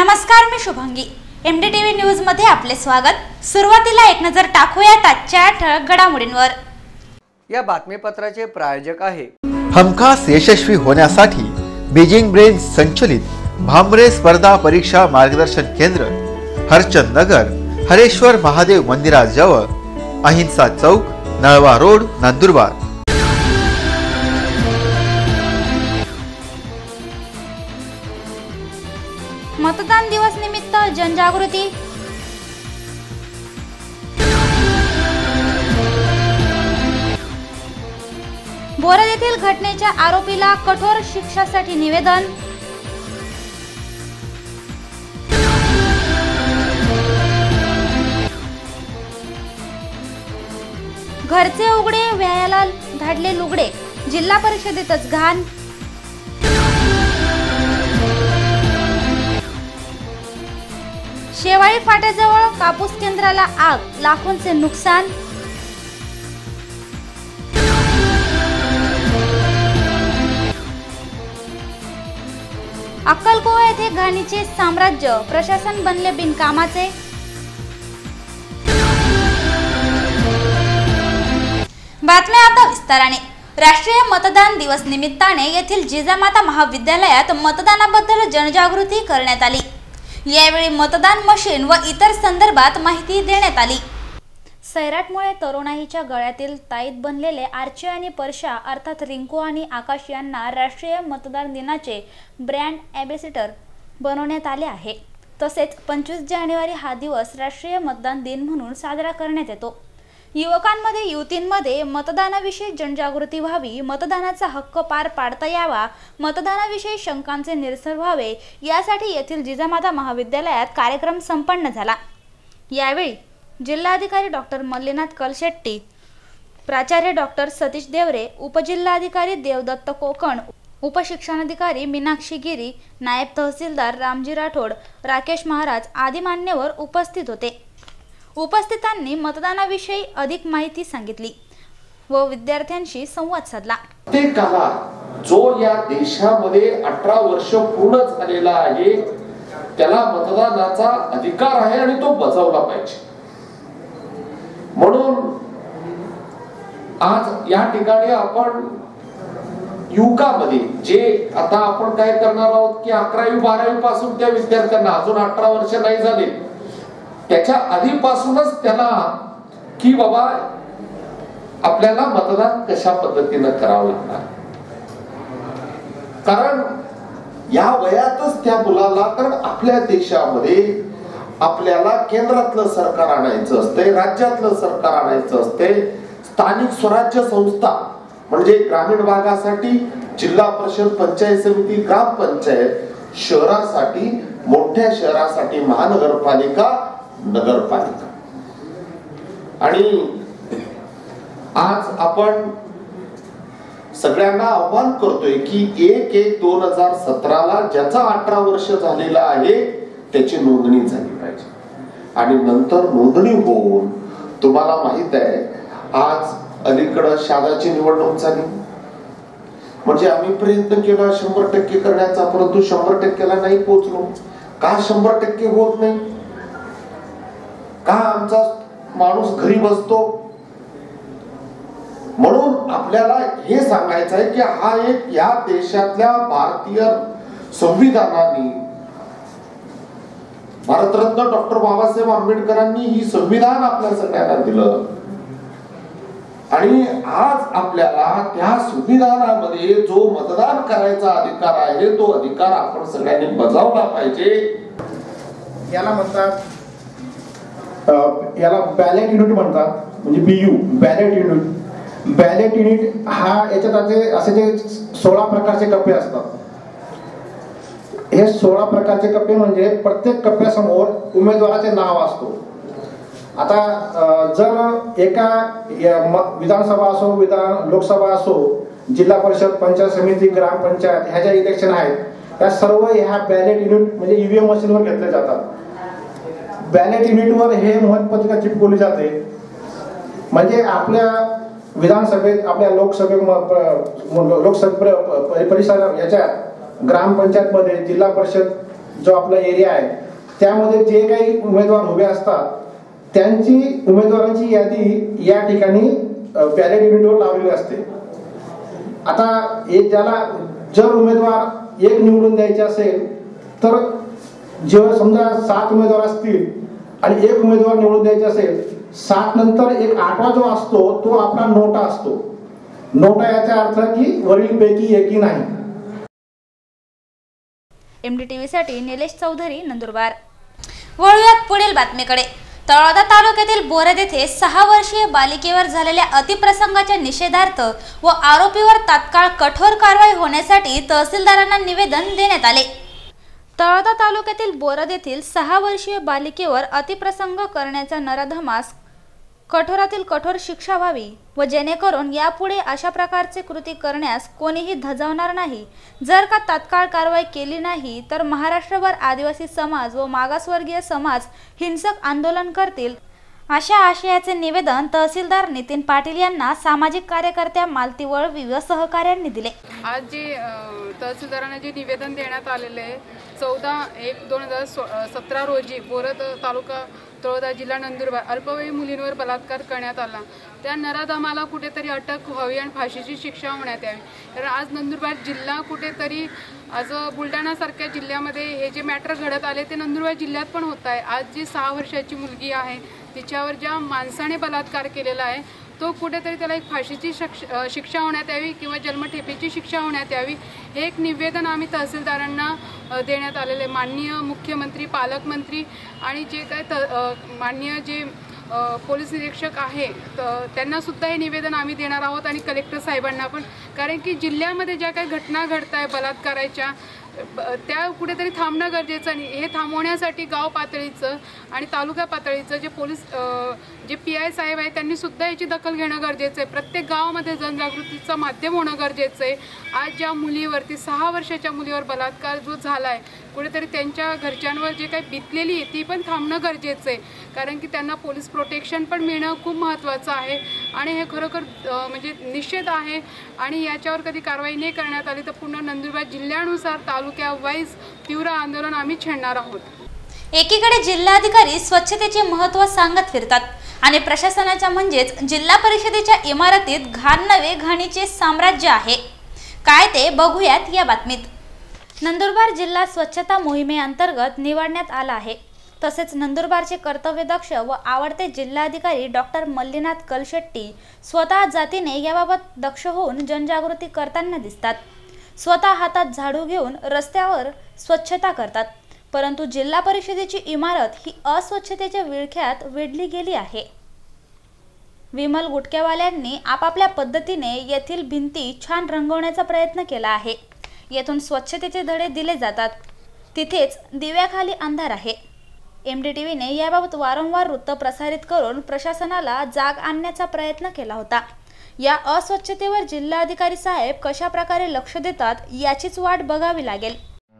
नमस्कार, मी Shubhangi. MDTV news मध्ये आपले स्वागत. सुरुवातीला एक नजर टाकूया आजच्या ठळक घडामोडींवर. या बातमीपत्राचे प्रायोजक आहे हमखास यशस्वी होण्यासाठी बीजिंग ब्रेन संचलित भामरे स्पर्धा परीक्षा मार्गदर्शन केंद्र, हरचंद नगर, हरेश्वर महादेव मंदिराजवळ, अहिंसा चौक, नळवा रोड, नंदुरबार. मतदान दिवस निमित्त जनजागृती. बोरद येथील घटनेच्या आरोपीला कठोर शिक्षेसाठी निवेदन. घरचे उघडे व्यायाला धाडले लुगडे, जिल्हा परिषदेतच घाण. शेवाळी फाट्याजवळ कापूस केंद्राला आग, लाखोंचे नुकसान. अक्कलकोवा येथे घाणीचे साम्राज्य, प्रशासन बनले बिनकामाचे. बातम्या आता विस्ताराने. राष्ट्रीय मतदान दिवस निमित्ताने येथील जिजामाता महाविद्यालयात मतदानाबद्दल जनजागृती करण्यात आली. यावेळी मतदान मशीन व इतर संदर्भात माहिती देण्यात आली. सैराटमुळे तरुणाईच्या गळ्यातील ताईत बनलेले आर्ची आणि परशा अर्थात रिंकू आणि आकाश यांना राष्ट्रीय मतदान दिनाचे ब्रँड ॲम्बॅसेडर बनवण्यात आले आहे. तसेच 25 जानेवारी हा दिवस राष्ट्रीय मतदान दिन म्हणून साजरा करण्यात येतो. युवकांमध्ये युवतींमध्ये मतदानाविषयी जनजागृती व्हावी, मतदानाचा हक्क पार पाडता यावा, मतदानाविषयी शंकांचे निरसन व्हावे यासाठी येथील जिजामाता महाविद्यालयात कार्यक्रम संपन्न झाला. यावेळी जिल्हाधिकारी डॉक्टर मल्लीनाथ कलशेट्टी, प्राचार्य डॉक्टर सतीश देवरे, उपजिल्हाधिकारी देवदत्त कोकण, उपशिक्षणाधिकारी मीनाक्षी गिरी, नायब तहसीलदार रामजी राठोड, राकेश महाराज आदी मान्यवर उपस्थित होते. उपस्थितांनी मतदानाविषयी अधिक माहिती सांगितली व विद्यार्थ्यांशी संवाद साधला. प्रत्येकाला जो या देशामध्ये 18 वर्ष पूर्ण झालेला आहे त्याला मतदानाचा अधिकार आहे आणि तो बजावला पाहिजे. म्हणून आज या ठिकाणी आपण युवकामध्ये जे आता आपण काय करणार आहोत की 11वी 12वी पासून त्या विद्यार्थ्यांना अजून 18 वर्ष नाही झाले त्याच्या आधीपासूनच त्याला की बाबा आपल्याला मतदान कशा पद्धतीने करावं लागणार, कारण या वयातच त्या मुलाला, कारण आपल्या देशामध्ये आपल्याला केंद्रातलं सरकार आणायचं असते, राज्यातलं सरकार आणायचं असते, स्थानिक स्वराज्य संस्था म्हणजे ग्रामीण भागासाठी जिल्हा परिषद, पंचायत समिती, ग्रामपंचायत, शहरासाठी, मोठ्या शहरासाठी महानगरपालिका, नगरपालिका. आणि आज आपण सगळ्यांना आव्हान करतोय की 1/1/2017 ला ज्याचा 18 वर्ष झालेला आहे त्याची नोंदणी झाली पाहिजे. आणि नंतर नोंदणी होऊन तुम्हाला माहित आहे आज अलीकडे शाळाची निवडणूक झाली, म्हणजे आम्ही प्रयत्न केला 100% करण्याचा, परंतु 100%ला नाही पोहोचलो. का 100% होत नाही? का आमचा माणूस घरी बसतो? म्हणून आपल्याला हे सांगायचं आहे की हा एक या देशातल्या भारतीय संविधानाने, भारतरत्न डॉक्टर बाबासाहेब आंबेडकरांनी ही संविधान आपल्या सगळ्यांना दिलं आणि आज आपल्याला त्या संविधानामध्ये जो मतदान करायचा अधिकार आहे तो अधिकार आपण सगळ्यांनी बजावला पाहिजे. याला म्हणतात याला बॅलेट युनिट म्हणतात, म्हणजे BU ballot unit. Ballot unit हा याच्यात असे जे 16 प्रकारचे कप्पे असतात. हे 16 प्रकारचे कप्पे म्हणजे प्रत्येक कप्प्यासमोर उमेदवाराचे नाव असतो. आता जर एका विधानसभा असो, लोकसभा असो, जिल्हा परिषद, पंचायत समिती, ग्रामपंचायत ह्या ज्या इलेक्शन आहेत त्या सर्व ह्या बॅलेट युनिट म्हणजे EVM मशीनवर घेतले जातात. बॅलेट युनिटवर हे मतपत्रिका चिपकवली जाते. म्हणजे आपल्या विधानसभेत, आपल्या लोकसभे परिसर याच्यात ग्रामपंचायत मध्ये, जिल्हा परिषद जो आपला एरिया आहे त्यामध्ये जे काही उमेदवार उभे असतात त्यांची उमेदवारांची यादी या ठिकाणी बॅलेट युनिटवर लावलेली असते. आता जर उमेदवार एक निवडून द्यायचे असेल तर जेव्हा समजा 7 उमेदवार असतील आणि एक उमेदवार निवडून द्यायचे असेल, 7 नंतर एक 8वा जो असतो तो आपला नोटा असतो. नोटा याचा अर्थ की वरीलपैकी एकही नाही. MDTV साठी निलेश चौधरी, नंदुरबार. वळूयात पुढील बातमीकडे. तळोदा तालुक्यातील बोरद येथे 6 वर्षीय बालिकेवर झालेल्या अतिप्रसंगाच्या निषेधार्थ व आरोपीवर तात्काळ कठोर कारवाई होण्यासाठी तहसीलदारांना निवेदन देण्यात आले. तळोदा तालुक्यातील बोरद येथील 6 वर्षीय बालिकेवर अतिप्रसंग करण्याच्या नराधमास कठोरातील कठोर शिक्षा व्हावी व जेणेकरून यापुढे अशा प्रकारचे कृती करण्यास कोणीही धजावणार नाही. जर का तात्काळ कारवाई केली नाही तर महाराष्ट्रभर आदिवासी समाज व मागासवर्गीय समाज हिंसक आंदोलन करतील, अशा आशयाचे निवेदन तहसीलदार नितीन पाटील यांना सामाजिक कार्यकर्त्या मालती वळवी व सहकाऱ्यांनी दिले. आज जे तहसीलदारांना जे निवेदन देण्यात आलेले आहे 14/1/2017 रोजी बोरद तालुका तळोदा जिल्हा नंदुरबार अल्पवयीन मुलींवर बलात्कार करण्यात आला. त्या नराधमाला कुठेतरी अटक व्हावी आणि फाशीची शिक्षा होण्यात यावी. कारण आज नंदुरबार जिल्हा कुठेतरी आज बुलढाणासारख्या जिल्ह्यामध्ये हे जे मॅटर घडत आले ते नंदुरबार जिल्ह्यात पण होत आहे. आज जी 6 वर्षाची मुलगी आहे तिच्यावर ज्या माणसाने बलात्कार केलेला आहे तो कुठेतरी त्याला एक फाशीची शिक्षा होण्यात यावी किंवा जन्मठेपेची शिक्षा होण्यात यावी, हे एक निवेदन आम्ही तहसीलदारांना देण्यात आलेले. माननीय मुख्यमंत्री, पालकमंत्री आणि जे काय माननीय जे पोलीस निरीक्षक आहे त्यांना सुद्धा हे निवेदन आम्ही देणार आहोत आणि कलेक्टर साहेबांना पण. कारण की जिल्ह्यामध्ये ज्या काही घटना घडत आहे बलात्काराच्या त्या कुठेतरी थांबणं गरजेचं आणि हे थांबवण्यासाठी गाव पातळीचं आणि तालुका पातळीचं जे पोलीस जे PI साहेब आहे त्यांनी सुद्धा याची दखल घेणं गरजेचं आहे. प्रत्येक गावामध्ये जनजागृतीचं माध्यम होणं गरजेचं आहे. आज ज्या मुलीवरती 6 वर्षाच्या मुलीवर बलात्कार जो झाला आहे कुठेतरी त्यांच्या घरच्यांवर जे काही बितलेली आहे ती पण थांबणं गरजेचं आहे. कारण की त्यांना पोलीस प्रोटेक्शन पण मिळणं खूप महत्त्वाचं आहे आणि हे खरोखर म्हणजे निषेध आहे. आणि याच्यावर कधी कारवाई नाही करण्यात आली तर पुन्हा नंदुरबार जिल्ह्यानुसार तालुक्या वाईज तीव्र आंदोलन आम्ही छेडणार आहोत. एकीकडे जिल्हाधिकारी स्वच्छतेचे महत्त्व सांगत फिरतात आणि प्रशासनाच्या म्हणजेच जिल्हा परिषदेच्या इमारतीत घाण नव्हे घाणीचे साम्राज्य आहे. काय ते बघूयात या बातमीत. नंदुरबार जिल्हा स्वच्छता मोहिमेअंतर्गत निवडण्यात आला आहे. तसेच नंदुरबारचे कर्तव्यदक्ष व आवडते जिल्हाधिकारी डॉक्टर मल्लीनाथ कलशेट्टी स्वतः जातीने याबाबत दक्ष होऊन जनजागृती करताना दिसतात. स्वतः हातात झाडू घेऊन रस्त्यावर स्वच्छता करतात. परंतु जिल्हा परिषदेची इमारत ही अस्वच्छतेच्या विळख्यात वेढली गेली आहे. विमल गुटकेवाल्यांनी आपापल्या पद्धतीने येथील भिंती छान रंगवण्याचा प्रयत्न केला आहे. येथून स्वच्छतेचे धडे दिले जातात. तिथेच दिव्याखाली अंधार आहे. MDTVने याबाबत वारंवार वृत्त प्रसारित करून प्रशासनाला जाग आणण्याचा प्रयत्न केला होता. या अस्वच्छतेवर जिल्हाधिकारी साहेब कशा प्रकारे लक्ष देतात याचीच वाट बघावी लागेल.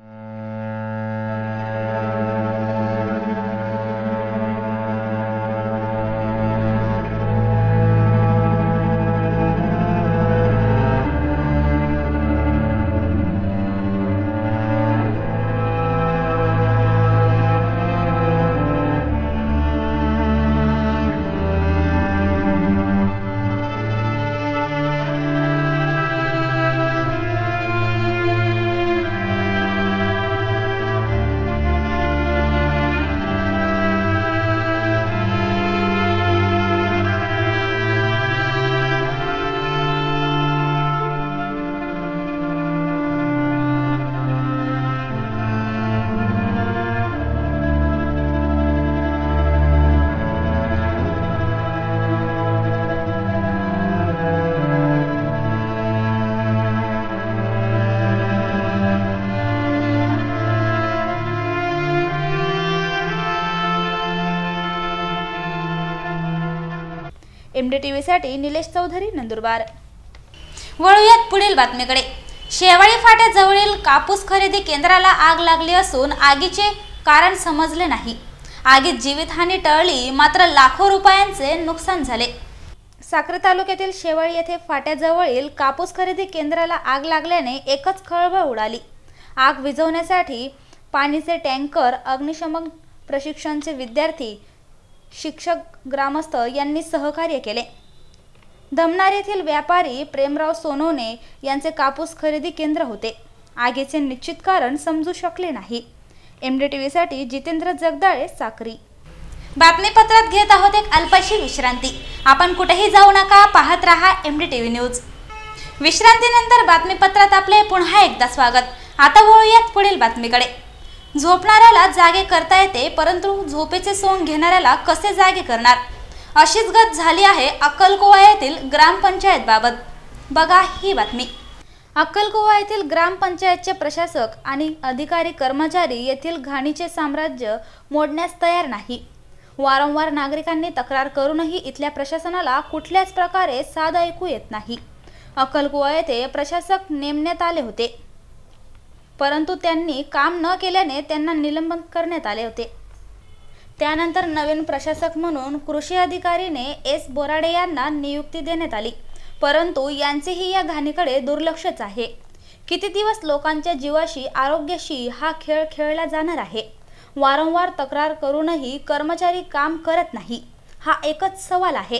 MDTV साठी निलेश चौधरी, नंदुरबार. वळूयात पुढील बातमीकडे. शेवाळी फाट्याजवळील कापूस खरेदी केंद्राला आग लागली असून आगीचे कारण समजले नाही. आगीत जीवितहानी टळली मात्र लाखो रुपयांचे नुकसान झाले. साक्री तालुक्यातील शेवाळी येथे फाट्याजवळील कापूस खरेदी केंद्राला आग लागल्याने एकच खळबळ उडाली. आग विझवण्यासाठी पाणीचे टँकर, अग्निशमन प्रशिक्षणचे विद्यार्थी, शिक्षक, ग्रामस्थ यांनी सहकार्य केले. धमनार येथील व्यापारी प्रेमराव सोनवणे यांचे कापूस खरेदी केंद्र होते. आगीचे निश्चित कारण समजू शकले नाही. MDTV साठी जितेंद्र जगदाळे, साक्री. बातमीपत्रात घेत आहोत एक अल्पशी विश्रांती. आपण कुठेही जाऊ नका, पाहत रहा MDTV न्यूज. विश्रांतीनंतर बातमीपत्रात आपले पुन्हा एकदा स्वागत. आता वळूयात पुढील बातमीकडे. झोपणाऱ्याला जागे करता येते, परंतु झोपेचे सोंग घेणाऱ्याला कसे जागे करणार, अशीच गत झाली आहे अक्कलकुवा येथील ग्रामपंचायत बाबत. बघा ही बातमी. अक्कलकुवा येथील ग्रामपंचायतचे प्रशासक आणि अधिकारी कर्मचारी येथील घाणीचे साम्राज्य मोडण्यास तयार नाही. वारंवार नागरिकांनी तक्रार करूनही इथल्या प्रशासनाला कुठल्याच प्रकारे साद ऐकू येत नाही. अक्कलकुवा येथे प्रशासक नेमण्यात आले होते, परंतु त्यांनी काम न केल्याने त्यांना निलंबन करण्यात आले होते. त्यानंतर नवीन प्रशासक म्हणून कृषी अधिकारीने S. बोराडे यांना नियुक्ती देण्यात आली, परंतु यांचेही या घाणीकडे दुर्लक्षच आहे. किती दिवस लोकांच्या जीवाशी, आरोग्याशी हा खेळ खेळला जाणार आहे. वारंवार तक्रार करूनही कर्मचारी काम करत नाही, हा एकच सवाल आहे.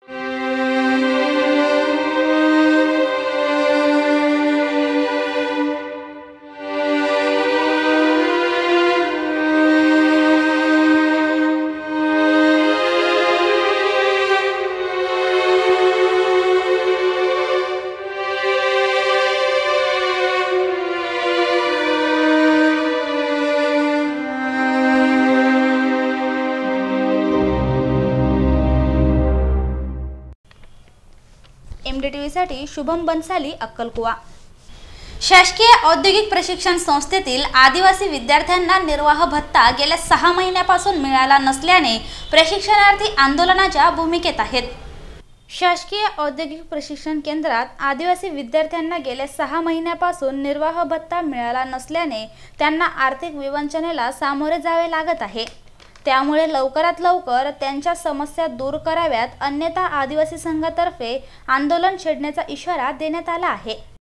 MDTV साठी शुभम बनसाली, अक्कलकुवा. शासकीय औद्योगिक प्रशिक्षण संस्थेतील आदिवासी विद्यार्थ्यांना निर्वाह भत्ता गेल्या 6 महिन्यापासून मिळाला नसल्याने प्रशिक्षणार्थी आंदोलनाच्या भूमिकेत आहेत. शासकीय औद्योगिक प्रशिक्षण केंद्रात आदिवासी विद्यार्थ्यांना गेल्या 6 महिन्यापासून निर्वाह भत्ता मिळाला नसल्याने त्यांना आर्थिक विवंचनेला सामोरे जावे लागत आहे. त्यामुळे लवकरात लवकर त्यांच्या समस्या दूर कराव्यात, अन्यथा आदिवासी संघातर्फे आंदोलन छेडण्याचा इशारा देण्यात आला आहे.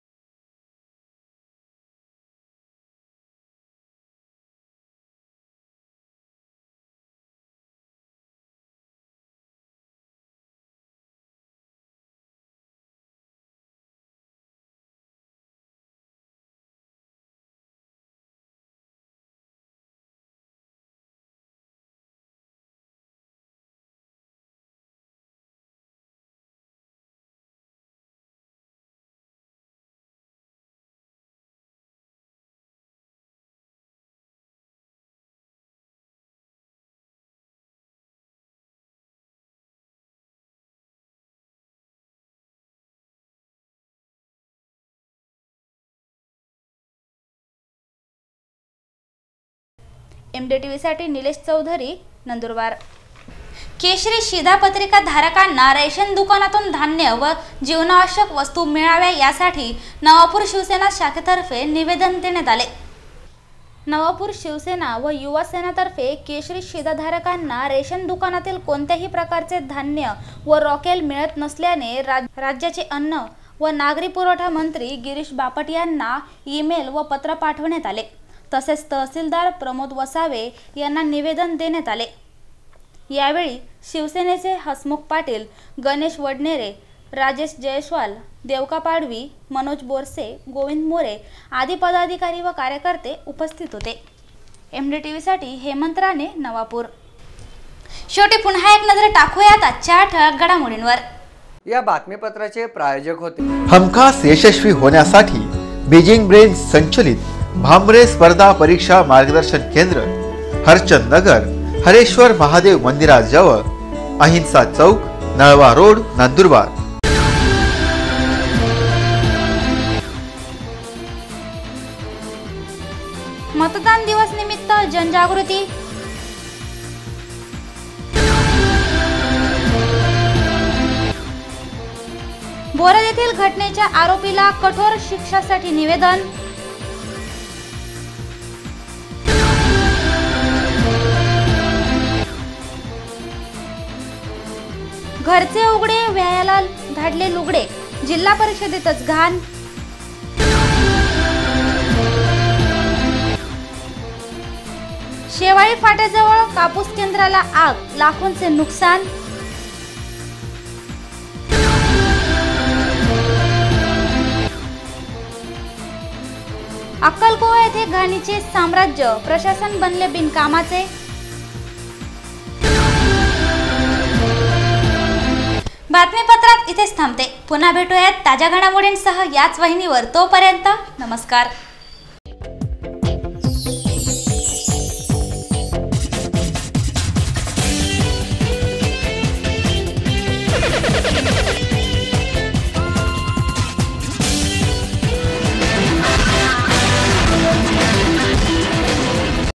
MDTV साठी निलेश चौधरी, नंदुरबार. केशरी शिधापत्रिका धारकांना रेशन दुकानातून धान्य व जीवनावश्यक वस्तू मिळाव्या यासाठी नवापूर शिवसेना शाखेतर्फे निवेदन देण्यात आले. नवापूर शिवसेना व युवा सेनातर्फे केशरी शिधाधारकांना रेशन दुकानातील कोणत्याही प्रकारचे धान्य व रॉकेल मिळत नसल्याने राज्याचे अन्न व नागरी पुरवठा मंत्री गिरीश बापट यांना ईमेल व पत्र पाठवण्यात आले. तसेच तहसीलदार प्रमोद वसावे यांना निवेदन देण्यात आले. यावेळी शिवसेनेचे हसमुख पाटील, गणेश वडनेरे, राजेश जयस्वाल, देवका पाडवी, मनोज बोरसे, गोविंद मोरे आदी पदाधिकारी व कार्यकर्ते उपस्थित होते. MDTV साठी हेमंत राणे, नवापूर. शेवटी पुन्हा एक नजर टाकूयात आजच्या ठळक घडामोडींवर. या बातमीपत्राचे प्रायोजक होते हमखास यशस्वी होण्यासाठी बीजिंग ब्रेन संचलित भामरे स्पर्धा परीक्षा मार्गदर्शन केंद्र, हरचंद नगर, हरेश्वर महादेव मंदिराजवळ, अहिंसा चौक, नळवा रोड, नंदुरबार. मतदान दिवस निमित्त जनजागृती. बोरद येथील घटनेच्या आरोपीला कठोर शिक्षेसाठी निवेदन. घरचे उघडे व्यायाला धाडले लुगडे, जिल्हा परिषदेतच घाण. वरळी फाट्याजवळ कापूस केंद्राला आग, लाखोंचे नुकसान. अक्कलकोवा येथे घाणीचे साम्राज्य, प्रशासन बनले बिनकामाचे. बातमीपत्रात इथेच थांबते. पुन्हा भेटूयात ताज्या घडामोडींसह याच वाहिनीवर. तोपर्यंत नमस्कार.